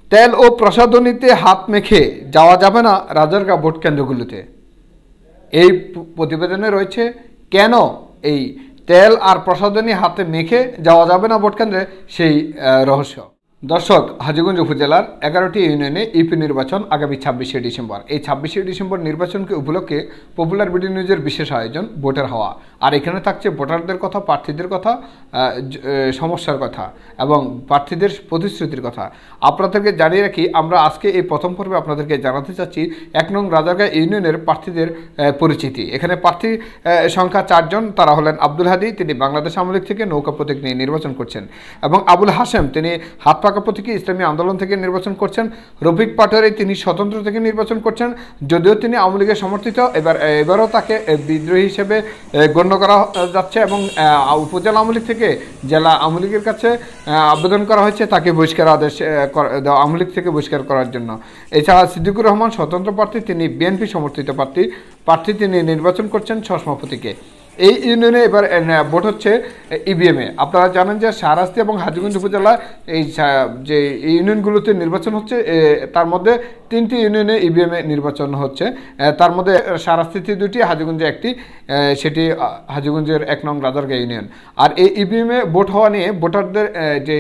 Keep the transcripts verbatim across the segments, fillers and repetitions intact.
তেল ও প্রসাধনীতে হাত মেখে যাওয়া যাবে না রাজারগাঁ ভোট কেন্দ্রগুলোতে। এই প্রতিবেদনে রয়েছে কেন এই তেল আর প্রসাধনী হাতে মেখে যাওয়া যাবে না ভোট কেন্দ্রে সেই রহস্য। দর্শক, হাজীগঞ্জ উপজেলার এগারোটি ইউনিয়নে ইউপি নির্বাচন আগামী ছাব্বিশে ডিসেম্বর। এই ছাব্বিশে ডিসেম্বর নির্বাচনকে উপলক্ষে পপুলার বিডি নিউজের বিশেষ আয়োজন ভোটের হওয়া। আর এখানে থাকছে ভোটারদের কথা, প্রার্থীদের কথা, সমস্যার কথা এবং প্রার্থীদের প্রতিশ্রুতির কথা। আপনাদেরকে জানিয়ে রাখি, আমরা আজকে এই প্রথম পর্বে আপনাদেরকে জানাতে চাচ্ছি এক নং রাজারগাঁ ইউনিয়নের প্রার্থীদের পরিচিতি। এখানে প্রার্থী সংখ্যা চারজন। তারা হলেন আব্দুল হাদি, তিনি বাংলাদেশ আওয়ামী লীগ থেকে নৌকা প্রতীক নিয়ে নির্বাচন করছেন, এবং আবুল হাশেম, তিনি হাত পাকা প্রতীকে ইসলামী আন্দোলন থেকে নির্বাচন করছেন। রফিক পাটোয়ারি, তিনি স্বতন্ত্র থেকে নির্বাচন করছেন, যদিও তিনি আওয়ামী লীগের সমর্থিত। এবার এবারও তাকে বিদ্রোহী হিসেবে গণ্য করা যাচ্ছে এবং উপজেলা আওয়ামী লীগ থেকে জেলা আওয়ামী লীগের কাছে আবেদন করা হয়েছে তাকে বহিষ্কার আদেশ আওয়ামী লীগ থেকে বহিষ্কার করার জন্য। এছাড়া সিদ্দিকুর রহমান স্বতন্ত্র প্রার্থী, তিনি বিএনপি সমর্থিত প্রার্থী প্রার্থী তিনি নির্বাচন করছেন চশমা প্রতীকে। এই ইউনিয়নে এবার ভোট হচ্ছে ইভিএমে। আপনারা জানেন যে শাহরাস্তি এবং হাজীগঞ্জ উপজেলা এই যে ইউনিয়নগুলোতে নির্বাচন হচ্ছে, তার মধ্যে তিনটি ইউনিয়নে ইভিএমে নির্বাচন হচ্ছে। তার মধ্যে শাহরাস্তিতে দুটি, হাজীগঞ্জে একটি, সেটি হাজীগঞ্জের এক নং রাজারগাঁ ইউনিয়ন। আর এই ইভিএমে ভোট হওয়া নিয়ে ভোটারদের যে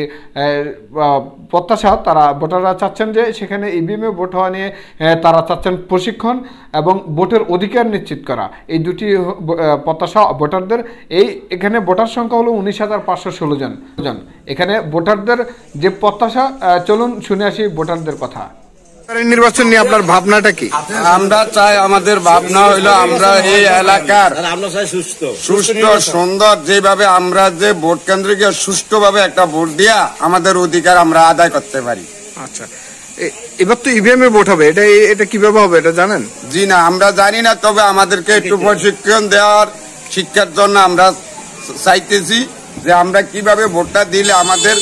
প্রত্যাশা, তারা ভোটাররা চাচ্ছেন যে সেখানে ইভিএমে ভোট হওয়া নিয়ে তারা চাচ্ছেন প্রশিক্ষণ এবং ভোটের অধিকার নিশ্চিত করা। এই দুটি প্রত্যাশা ভোটারদের। এই এখানে ভোটার সংখ্যা হলো উনিশ হাজার পাঁচশো ষোলো জন জন এখানে ভোটারদের যে প্রত্যাশা, চলুন শুনে আসি ভোটারদের কথা। নির্বাচন নিয়ে আপনার ভাবনাটা কি? আমরা চাই, আমাদের ভাবনা হইলো আমরা এই এলাকার সুস্থ সুস্থ সুন্দর যেভাবে আমরা যে ভোট কেন্দ্রে গিয়ে সুষ্ঠুভাবে একটা ভোট দিয়া আমাদের অধিকার আমরা আদায় করতে পারি। আচ্ছা, এবার তো ইভিএম এ ভোট হবে, এটা এটা কিভাবে হবে এটা জানেন? জি না, আমরা জানি না, তবে আমাদেরকে একটু প্রশিক্ষণ দেওয়ার শিক্ষার জন্য আমরা চাইতেছি যে আমরা কিভাবে ভোটটা দিলে আমাদের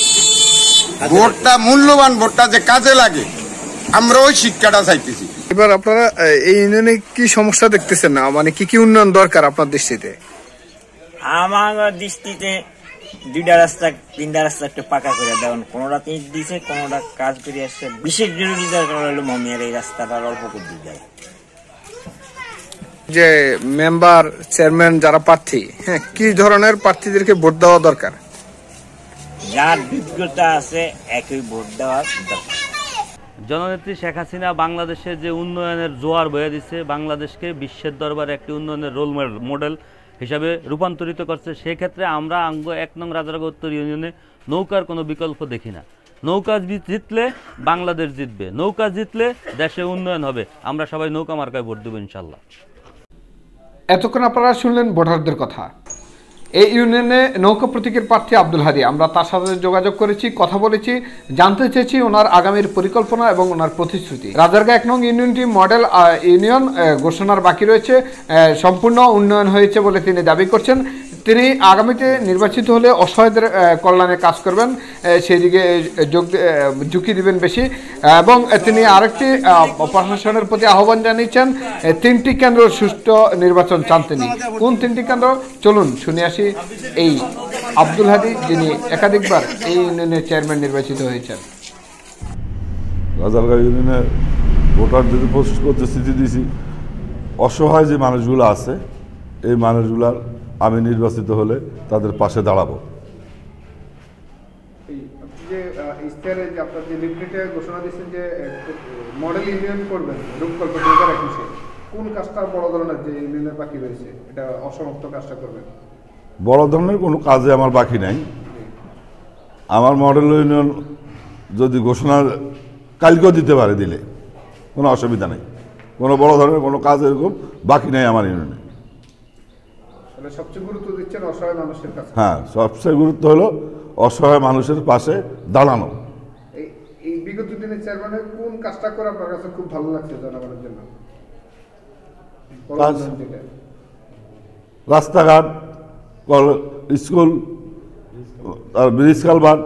ভোটটা মূল্যবান ভোটটা যে কাজে লাগে, আমরা ওই শিক্ষাটা চাইতেছি। এবার আপনারা এই ইউনিয়নে কি সমস্যা দেখতেছেন না, মানে কি কি উন্নয়ন দরকার আপনার দৃষ্টিতে? আমার দৃষ্টিতে দুইটা রাস্তা তিনটা রাস্তা একটা পাকা করে দেওয়ান, কোনোটা তিন দিছে, কোনোটা কাজ করে আসছে। বিশেষ জরুরি দরকার হলো মমিয়ার এই রাস্তাটা অল্প করে দিতে হয়। যে মেম্বার চেয়ারম্যান যারা প্রার্থী, হ্যাঁ, কি ধরনের প্রার্থীদেরকে ভোট দেওয়া দরকার? যার যোগ্যতা আছে একই ভোট দেওয়া দরকার। জননেত্রী শেখ হাসিনা বাংলাদেশের যে উন্নয়নের জোয়ার বয়ে দিচ্ছে, বাংলাদেশকে বিশ্বের দরবারে একটি উন্নয়নের রোল মডেল হিসাবে রূপান্তরিত করছে। সেক্ষেত্রে আমরা আঙ্গ এক নং রাজারগাঁ উত্তর ইউনিয়নে নৌকার কোনো বিকল্প দেখি না। নৌকা জিতলে বাংলাদেশ জিতবে, নৌকা জিতলে দেশে উন্নয়ন হবে। আমরা সবাই নৌকা মার্কায় ভোট দেবো ইনশাল্লাহ। এতক্ষণ আপনারা শুনলেন ভোটারদের কথা। এই ইউনিয়নে নৌকা প্রতীকের প্রার্থী আব্দুল হাদি, আমরা তার সাথে যোগাযোগ করেছি, কথা বলেছি, জানতে চেয়েছি ওনার আগামীর পরিকল্পনা এবং ওনার প্রতিশ্রুতি। রাজারগাঁ এক নং ইউনিয়নটি মডেল ইউনিয়ন ঘোষণার বাকি রয়েছে, সম্পূর্ণ উন্নয়ন হয়েছে বলে তিনি দাবি করছেন। তিনি আগামীতে নির্বাচিত হলে অসহায়দের কল্যাণে কাজ করবেন, সেই দিকে যোগ ঝুঁকি দিবেন বেশি। এবং তিনি আরেকটি প্রশাসনের প্রতি আহ্বান জানিয়েছেন, তিনটি কেন্দ্র সুষ্ঠু নির্বাচন চান তিনি। কোন তিনটি কেন্দ্র, চলুন শুনে আসি এই আব্দুল হাদি, যিনি একাধিকবার এই ইউনিয়নের চেয়ারম্যান নির্বাচিত হয়েছেন। রাজারগাঁ ইউনিয়নের ভোটারদের প্রতিশ্রুতি দিয়েছি, অসহায় যে মানুষগুলো আছে এই মানুষগুলার আমি নির্বাচিত হলে তাদের পাশে দাঁড়াবো। কোন কাজটা বড় ধরনের যে ইউনিয়নের বাকি রয়েছে, এটা অসমাপ্ত কাজটা করবেন? বড় ধরনের কোনো কাজে আমার বাকি নাই। আমার মডেল ইউনিয়ন যদি ঘোষণা কালকেও দিতে পারে, দিলে কোনো অসুবিধা নেই। কোনো বড় ধরনের কোনো কাজ এরকম বাকি নেই আমার ইউনিয়নে। সবচেয়ে গুরুত্ব দিচ্ছেন অসহায় মানুষের কাছে? হ্যাঁ, সবচেয়ে গুরুত্ব হলো অসহায় মানুষের পাশে দাঁড়ানো। এই বিগত দিনের চেয়ারম্যানের কোন কাজটা করে আপনার কাছে খুব ভালো লাগছে জনগণের জন্য? রাস্তাঘাট, স্কুল, আর ব্রিজ কালভার্ট,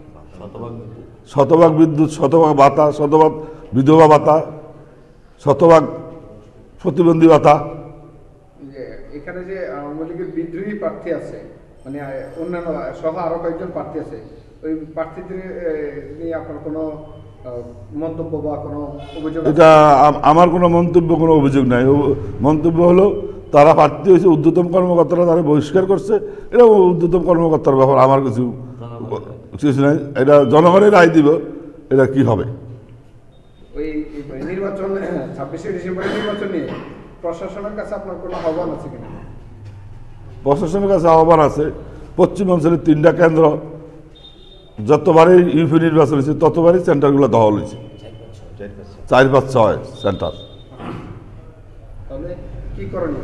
শতভাগ বিদ্যুৎ, শতভাগ ভাতা, শতভাগ বিধবা ভাতা, শতভাগ প্রতিবন্ধী ভাতা। এখানে যে আওয়ামী লীগের বিদ্রোহী প্রার্থী আছে, মানে অন্যান্য সহ আরো কয়েকজন প্রার্থী আছে, ওই প্রার্থীদের নিয়ে আপনার কোনো মন্তব্য বা কোনো অভিযোগ? এটা আম- আমার কোনো মন্তব্য, কোনো অভিযোগ নাই। ও- মন্তব্য হলো তারা প্রার্থী হয়েছে, ঊর্ধ্বতম কর্মকর্তারা তারা বহিষ্কার করছে, এটা ঊর্ধ্বতম কর্মকর্তার ব্যাপার, আমার কিছু কিছু নাই। এটা জনগণের রায় দিব, এটা কি হবে। ওই নির্বাচন ছাব্বিশে ডিসেম্বরের নির্বাচন নিয়ে প্রশাসনের কাছে আপনার কোনো আহ্বান আছে কিনা? প্রশাসনের কাছে আহ্বান আছে। পশ্চিমাঞ্চলের তিনটা কেন্দ্র যতবারই ইউপি নির্বাচন হয়েছে ততবারই সেন্টারগুলো দখল হয়েছে, চার পাঁচ ছয় সেন্টার। তাহলে কি করণীয়?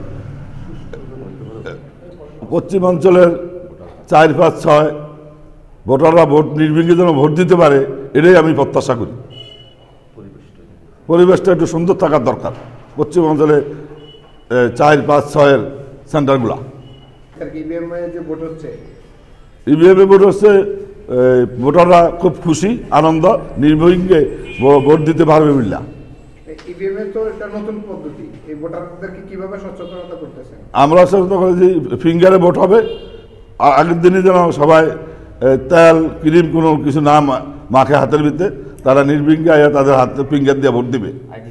পশ্চিমাঞ্চলের চার পাঁচ ছয় ভোটাররা ভোট নির্বিঘ্নে যেন ভোট দিতে পারে, এটাই আমি প্রত্যাশা করি। পরিবেশটা একটু সুন্দর থাকার দরকার পশ্চিমাঞ্চলে চার পাঁচ ছয়ের সেন্টারগুলা। যে ভোট হচ্ছে, ইভিএমে ভোট হচ্ছে, ভোটাররা খুব খুশি, আনন্দ, নির্বিঘ্নে ভোট দিতে পারবে বিল্লা। ইভিএমে তো এটা নতুন পদ্ধতি, এই ভোটারদেরকে কিভাবে সচেতনতা করতেছেন? আমরা সচেতন করি যে ফিঙ্গারে ভোট হবে, আর আগের দিনে যেন সবাই তেল ক্রিম কোনো কিছু না মাখে হাতের ভিতরে, তারা নির্বিঘ্নে আয়া তাদের হাতে ফিঙ্গার দিয়ে ভোট দিবে।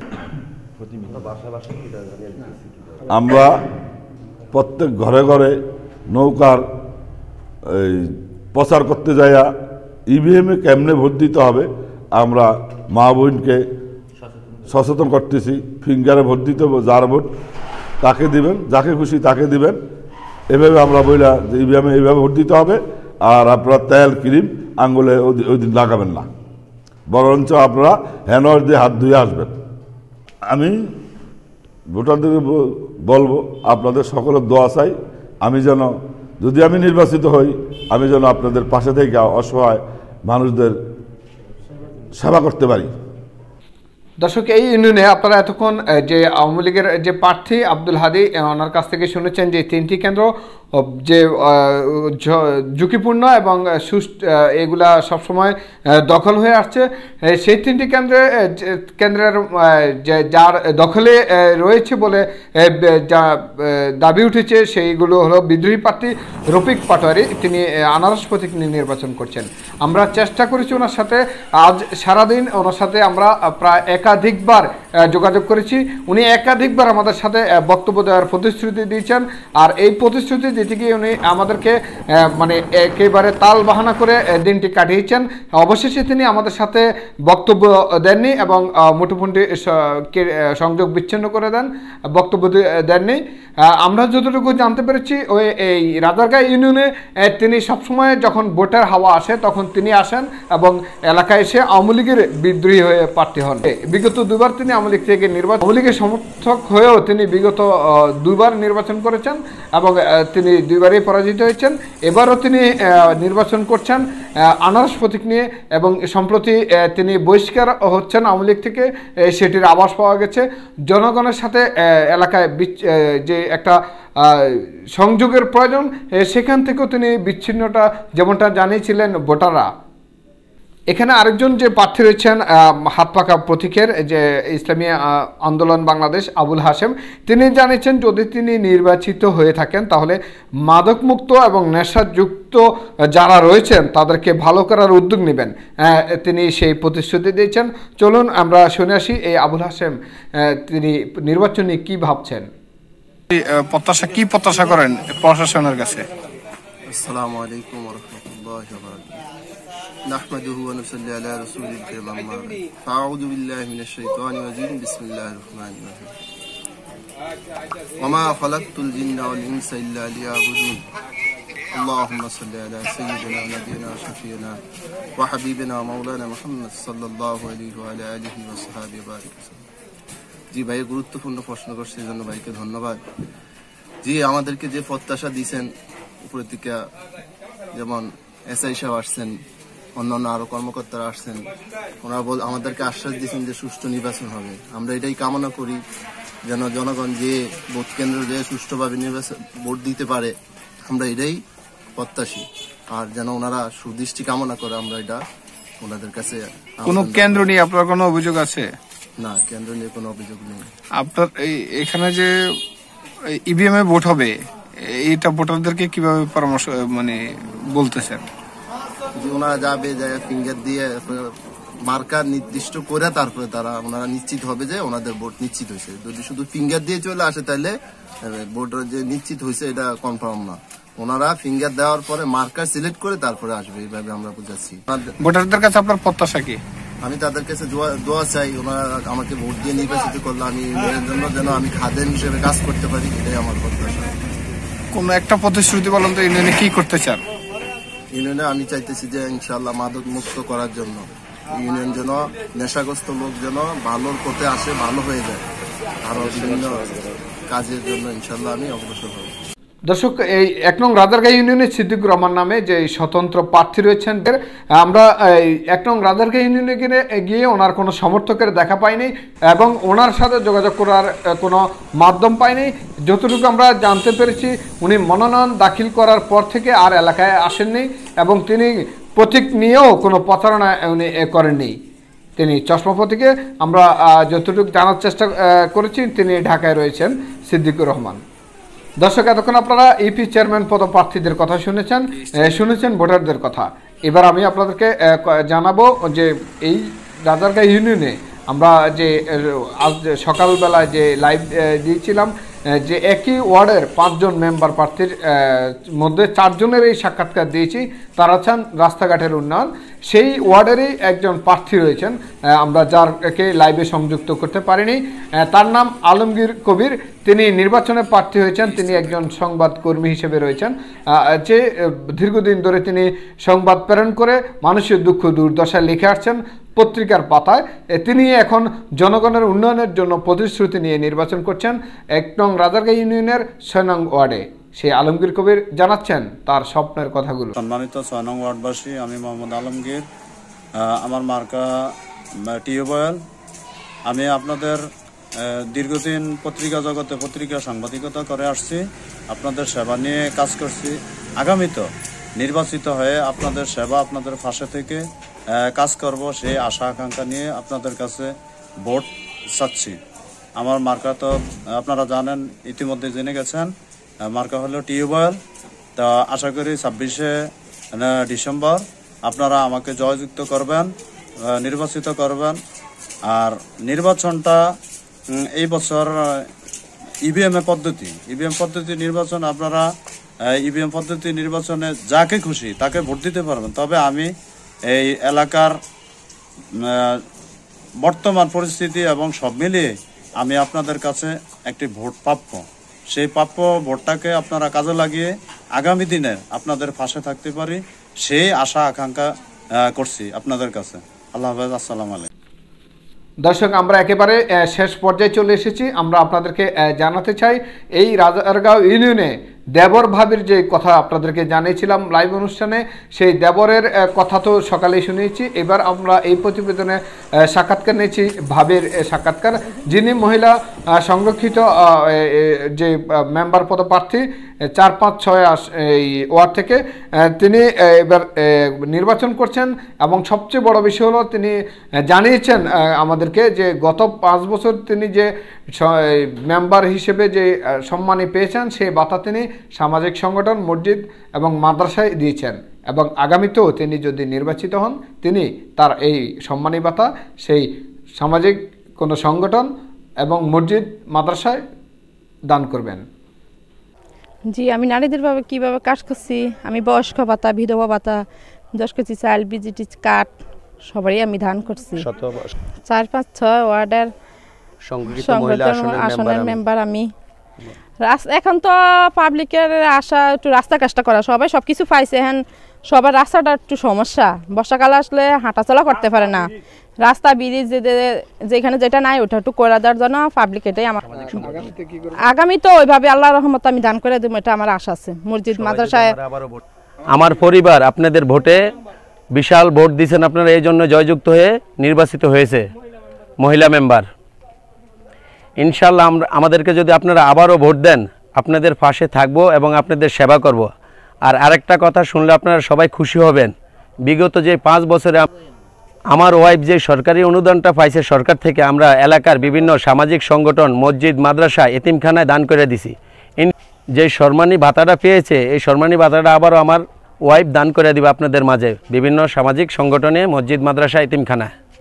আমরা প্রত্যেক ঘরে ঘরে নৌকার এই প্রচার করতে যাইয়া ইভিএমে কেমনে ভোট দিতে হবে আমরা মা বোনকে সচেতন করতেছি। ফিঙ্গারে ভোট দিতে হবে, যার ভোট তাকে দিবেন, যাকে খুশি তাকে দিবেন। এভাবে আমরা বইলা যে ইভিএমে এইভাবে ভোট দিতে হবে, আর আপনারা তেল ক্রিম আঙ্গুলে ওই দিন লাগাবেন না, বরঞ্চ আপনারা হ্যান্ড দিয়ে হাত ধুয়ে আসবেন। আমি ভোটারদের বলবো আপনাদের সকলের দোয়া চাই, আমি যেন যদি আমি নির্বাচিত হই আমি যেন আপনাদের পাশে থেকে অসহায় মানুষদের সেবা করতে পারি। দর্শক, এই ইউনিয়নে আপনারা এতক্ষণ যে আওয়ামী লীগের যে প্রার্থী আব্দুল হাদী ওনার কাছ থেকে শুনেছেন যে তিনটি কেন্দ্র যে ঝুঁকিপূর্ণ এবং সুষ্ঠু, এগুলা সবসময় দখল হয়ে আসছে। সেই তিনটি কেন্দ্রে কেন্দ্রের যে যার দখলে রয়েছে বলে যা দাবি উঠেছে সেইগুলো হলো বিদ্রোহী প্রার্থী রফিক পাটোয়ারি, তিনি আনারস প্রতীক নিয়ে নির্বাচন করছেন। আমরা চেষ্টা করেছি ওনার সাথে, আজ সারাদিন ওনার সাথে আমরা প্রায় একাধিকবার যোগাযোগ করেছি। উনি একাধিকবার আমাদের সাথে বক্তব্য দেওয়ার প্রতিশ্রুতি দিয়েছেন, আর এই প্রতিশ্রুতি দিতে গিয়ে উনি আমাদেরকে মানে একেবারে তাল বাহানা করে দিনটি কাটিয়েছেন। অবশেষে তিনি আমাদের সাথে বক্তব্য দেননি এবং মুঠোফোনটি সংযোগ বিচ্ছিন্ন করে দেন, বক্তব্য দেননি। আমরা যতটুকু জানতে পেরেছি ওই এই রাজারগাঁ ইউনিয়নে তিনি সবসময় যখন ভোটের হাওয়া আসে তখন তিনি আসেন এবং এলাকায় এসে আওয়ামী লীগের বিদ্রোহী হয়ে প্রার্থী হন। বিগত দুবার তিনি আওয়ামী লীগ থেকে নির্বাচন আওয়ামী লীগের সমর্থক হয়েও তিনি বিগত দুইবার নির্বাচন করেছেন এবং তিনি দুইবারই পরাজিত হয়েছেন। এবারও তিনি নির্বাচন করছেন আনারস প্রতীক নিয়ে এবং সম্প্রতি তিনি বহিষ্কার হচ্ছেন আওয়ামী লীগ থেকে, সেটির আভাস পাওয়া গেছে। জনগণের সাথে এলাকায় যে একটা সংযোগের প্রয়োজন, সেখান থেকেও তিনি বিচ্ছিন্নতা যেমনটা জানিয়েছিলেন ভোটাররা। এখানে আরেকজন যে প্রার্থী রয়েছেন হাত পাকা প্রতীকের যে ইসলামী আন্দোলন বাংলাদেশ আবুল হাশেম, তিনি জানিয়েছেন যদি তিনি নির্বাচিত হয়ে থাকেন তাহলে মাদকমুক্ত এবং নেশাযুক্ত যারা রয়েছেন তাদেরকে ভালো করার উদ্যোগ নেবেন, তিনি সেই প্রতিশ্রুতি দিয়েছেন। চলুন আমরা শুনে আসি এই আবুল হাশেম তিনি নির্বাচন নিয়ে কী ভাবছেন। প্রত্যাশা কি প্রত্যাশা করেন প্রশাসনের কাছে? আসসালামু আলাইকুম ওয়া রাহমাতুল্লাহি ওয়া বারাকাতুহু। নাহমাদুহু ওয়া নুসাল্লি আলা রাসূলিল কারীম। আম্মা বা'দ। আউযু বিল্লাহি মিনাশ শাইতানির রাজীম। বিসমিল্লাহির রহমানির রহিম। ওয়া মা খালাকতুল জিন্না ওয়াল ইনসা ইল্লা লিয়াবুদুন। আল্লাহুম্মা সাল্লি আলা সাইয়্যিদিনা ওয়া নাবিয়িনা ওয়া শাফিয়িনা ওয়া হাবিবিনা ওয়া মাওলানা মুহাম্মদ সাল্লাল্লাহু আলাইহি ওয়া আলা আলিহি ওয়া সাহবিহি বারিক। জি ভাই, গুরুত্বপূর্ণ প্রশ্ন করছে, এই জন্য ভাইকে ধন্যবাদ। জি, আমাদেরকে যে প্রত্যাশা দিয়েছেন উপরের থেকে, যেমন এসআই সাহেব আসছেন, অন্যান্য আরো কর্মকর্তারা আসছেন, ওনারা আমাদেরকে আশ্বাস দিয়েছেন যে সুষ্ঠু নির্বাচন হবে। আমরা এটাই কামনা করি যেন জনগণ যে ভোট কেন্দ্র যে সুষ্ঠুভাবে নির্বাচন ভোট দিতে পারে, আমরা এটাই প্রত্যাশী। আর যেন ওনারা সুদৃষ্টি কামনা করে, আমরা এটা ওনাদের কাছে। কোন কেন্দ্র নিয়ে আপনার কোনো অভিযোগ আছে? না, কেন্দ্র নিয়ে কোনো অভিযোগ নেই। আপনার এখানে যে ইভিএম এ ভোট হবে, এটা ভোটারদেরকে কিভাবে পরামর্শ মানে বলতেছেন? ওনারা যাবে, যায় ফিঙ্গার দিয়ে মার্কা নির্দিষ্ট করে তারপরে তারা ওনারা নিশ্চিত হবে যে ওনাদের ভোট নিশ্চিত হয়েছে। যদি শুধু ফিঙ্গার দিয়ে চলে আসে তাহলে ভোট যে নিশ্চিত হয়েছে এটা কনফার্ম না। ওনারা ফিঙ্গার দেওয়ার পরে মার্কার সিলেক্ট করে তারপরে আসবে, এইভাবে আমরা বুঝাচ্ছি। ভোটারদের কাছে আপনার প্রত্যাশা কি? আমি তাদের কাছে দোয়া চাই, ওনারা আমাকে ভোট দিয়ে নির্বাচিত করলে আমি এর জন্য যেন আমি খাদেম হিসেবে কাজ করতে পারি, এটাই আমার প্রত্যাশা। কোন একটা প্রতিশ্রুতি বলেন তো, ইউনিয়নে কি করতে চান? ইউনিয়নে আমি চাইতেছি যে ইনশাআল্লাহ মাদক মুক্ত করার জন্য, ইউনিয়ন যেন নেশাগ্রস্ত লোক যেন ভালোর পথে আসে, ভালো হয়ে যায়, আরো বিভিন্ন কাজের জন্য ইনশাআল্লাহ আমি অগ্রসর হব। দর্শক, এই এক নং রাজারগাঁ ইউনিয়নের সিদ্দিকুর রহমান নামে যে স্বতন্ত্র প্রার্থী রয়েছেন, আমরা এই এক নং রাজারগাঁ ইউনিয়নে গিয়ে ওনার কোনো সমর্থকের দেখা পাইনি এবং ওনার সাথে যোগাযোগ করার কোনো মাধ্যম পাইনি। যতটুকু আমরা জানতে পেরেছি, উনি মনোনয়ন দাখিল করার পর থেকে আর এলাকায় আসেননি এবং তিনি প্রতীক নিয়েও কোনো প্রচারণা উনি করেননি। তিনি চশমা প্রতীকে আমরা যতটুকু জানার চেষ্টা করেছি, তিনি ঢাকায় রয়েছেন সিদ্দিকুর রহমান। দর্শক, এতক্ষণ আপনারা ইপি চেয়ারম্যান পদপ্রার্থীদের কথা শুনেছেন, শুনেছেন ভোটারদের কথা। এবার আমি আপনাদেরকে জানাবো যে এই রাজারগাঁ ইউনিয়নে আমরা যে আজ সকালবেলায় যে লাইভ দিয়েছিলাম, যে একই ওয়ার্ডের পাঁচজন মেম্বার প্রার্থীর মধ্যে চারজনের এই সাক্ষাৎকার দিয়েছি। তারা চান রাস্তাঘাটের উন্নয়ন। সেই ওয়ার্ডেরই একজন প্রার্থী রয়েছেন, আমরা যারকে লাইভে সংযুক্ত করতে পারিনি। তার নাম আলমগীর কবির। তিনি নির্বাচনে প্রার্থী হয়েছেন। তিনি একজন সংবাদকর্মী হিসেবে রয়েছেন, যে দীর্ঘদিন ধরে তিনি সংবাদ প্রেরণ করে মানুষের দুঃখ দুর্দশা লিখে আসছেন পত্রিকার পাতায়। তিনি এখন জনগণের উন্নয়নের জন্য প্রতিশ্রুতি নিয়ে নির্বাচন করছেন এক নং রাজারগাঁ ইউনিয়নের ছয় নং ওয়ার্ডে। সেই আলমগীর কবির জানাচ্ছেন তার স্বপ্নের কথাগুলো। সম্মানিত ছয় নং ওয়ার্ডবাসী, আমি মোহাম্মদ আলমগীর, আমার মার্কা টিউবওয়েল। আমি আপনাদের দীর্ঘদিন পত্রিকা জগতে পত্রিকা সাংবাদিকতা করে আসছি, আপনাদের সেবা নিয়ে কাজ করছি। আগামীতে নির্বাচিত হয়ে আপনাদের সেবা, আপনাদের পাশে থেকে কাজ করব, সেই আশা আকাঙ্ক্ষা নিয়ে আপনাদের কাছে ভোট চাচ্ছি। আমার মার্কা তো আপনারা জানেন, ইতিমধ্যে জেনে গেছেন, মার্কা হলো টিউবওয়েল। তা আশা করি ছাব্বিশে ডিসেম্বর আপনারা আমাকে জয়যুক্ত করবেন, নির্বাচিত করবেন। আর নির্বাচনটা এই বছর ইভিএম এ পদ্ধতি ইভিএম পদ্ধতি নির্বাচন, আপনারা ইভিএম পদ্ধতি নির্বাচনে যাকে খুশি তাকে ভোট দিতে পারবেন। তবে আমি এই এলাকার বর্তমান পরিস্থিতি এবং সব মিলিয়ে আমি আপনাদের কাছে একটি ভোট প্রাপ্য, সেই প্রাপ্য ভোটটাকে আপনারা কাজে লাগিয়ে আগামী দিনে আপনাদের পাশে থাকতে পারি, সেই আশা আকাঙ্ক্ষা করছি আপনাদের কাছে। আল্লাহ হাফেজ, আসসালামু আলাইকুম। দর্শক, আমরা একেবারে শেষ পর্যায়ে চলে এসেছি। আমরা আপনাদেরকে জানাতে চাই, এই রাজারগাঁও ইউনিয়নে দেবর ভাবির যে কথা আপনাদেরকে জানিয়েছিলাম লাইভ অনুষ্ঠানে, সেই দেবরের কথা তো সকালেই শুনিয়েছি। এবার আমরা এই প্রতিবেদনে সাক্ষাৎকার নিয়েছি ভাবির সাক্ষাৎকার, যিনি মহিলা সংরক্ষিত যে মেম্বার পদপ্রার্থী চার পাঁচ ছয় এই ওয়ার্ড থেকে, তিনি এবার নির্বাচন করছেন। এবং সবচেয়ে বড় বিষয় হলো, তিনি জানিয়েছেন আমাদেরকে যে গত পাঁচ বছর তিনি যে মেম্বার হিসেবে যে সম্মানী পেয়েছেন, সেই ভাতা তিনি সামাজিক সংগঠন, মসজিদ এবং মাদ্রাসায় দিয়েছেন। এবং আগামীতেও তিনি যদি নির্বাচিত হন, তিনি তার এই সম্মানী ভাতা সেই সামাজিক কোনো সংগঠন এবং মসজিদ মাদ্রাসায় দান করবেন। জি, আমি নারীদের ভাবে কীভাবে কাজ করছি, আমি বয়স্ক ভাতা, বিধবা ভাতা, দশ কেজি চাল, বিজিটি কাঠ সবারই আমি দান করছি। চার পাঁচ ছয় ওয়ার্ডের সংগঠন আসনের মেম্বার আমি। এখন তো পাবলিকের আশা একটু রাস্তা কাজটা করা, সবাই সব কিছু পাইছে, এখন সবার রাস্তাটা একটু সমস্যা। বর্ষাকাল আসলে হাঁটাচলা করতে পারে না, রাস্তা ব্রিজ যেখানে যেটা নাই ওটা একটু করে দেওয়ার জন্য পাবলিক, এটাই আমার আগামী তো ওইভাবে আল্লাহ রহমত আমি দান করে দেবো, এটা আমার আশা আছে। মসজিদ মাদ্রাসায় আমার পরিবার আপনাদের ভোটে বিশাল ভোট দিয়েছেন, আপনারা এই জন্য জয়যুক্ত হয়ে নির্বাচিত হয়েছে মহিলা মেম্বার। ইনশাল্লাহ আমরা আমাদেরকে যদি আপনারা আবারও ভোট দেন, আপনাদের পাশে থাকবো এবং আপনাদের সেবা করব। আর আরেকটা কথা শুনলে আপনারা সবাই খুশি হবেন, বিগত যে পাঁচ বছরে আমার ওয়াইফ যে সরকারি অনুদানটা পাইছে সরকার থেকে, আমরা এলাকার বিভিন্ন সামাজিক সংগঠন, মসজিদ, মাদ্রাসা, এতিমখানায় দান করে দিছি। যে সম্মানী ভাতাটা পেয়েছে, এই সম্মানী ভাতাটা আবারও আমার ওয়াইফ দান করে দিবে আপনাদের মাঝে বিভিন্ন সামাজিক সংগঠনে, মসজিদ, মাদ্রাসা, এতিমখানায়।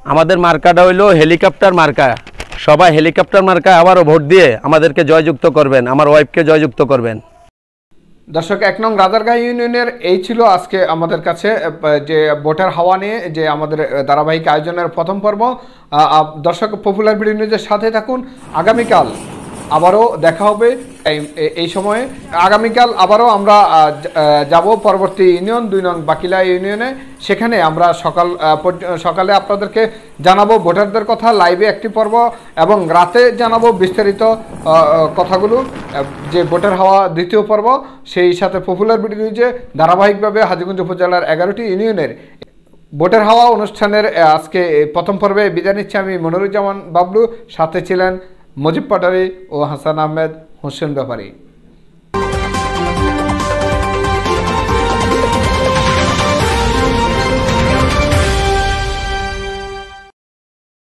আমাদের মার্কাটা হইলো হেলিকপ্টার মার্কা। সবাই হেলিকপ্টার মার্কা আবারও ভোট দিয়ে আমাদেরকে জয়যুক্ত করবেন, আমার ওয়াইফকে জয়যুক্ত করবেন। দর্শক, এক নং রাজারগাঁ ইউনিয়নের এই ছিল আজকে আমাদের কাছে যে ভোটার হাওয়া নিয়ে যে আমাদের ধারাবাহিক আয়োজনের প্রথম পর্ব। দর্শক, পপুলার ভিডিও নিউজের সাথে থাকুন। আগামীকাল আবারও দেখা হবে এই সময়ে। আগামীকাল আবারও আমরা যাব পরবর্তী ইউনিয়ন দুই নং বাকিলা ইউনিয়নে। সেখানে আমরা সকাল সকালে আপনাদেরকে জানাবো ভোটারদের কথা, লাইভে একটি পর্ব, এবং রাতে জানাবো বিস্তারিত কথাগুলো, যে ভোটার হাওয়া দ্বিতীয় পর্ব। সেই সাথে পপুলার ভিডিও নিউজে ধারাবাহিকভাবে হাজীগঞ্জ উপজেলার এগারোটি ইউনিয়নের ভোটার হাওয়া অনুষ্ঠানের আজকে প্রথম পর্বে বিদায় নিচ্ছি আমি মনিরুজ্জামান বাবলু। সাথে ছিলেন মজিব পাটারি ও হাসান আহমেদ হোসেন ব্যাপারী।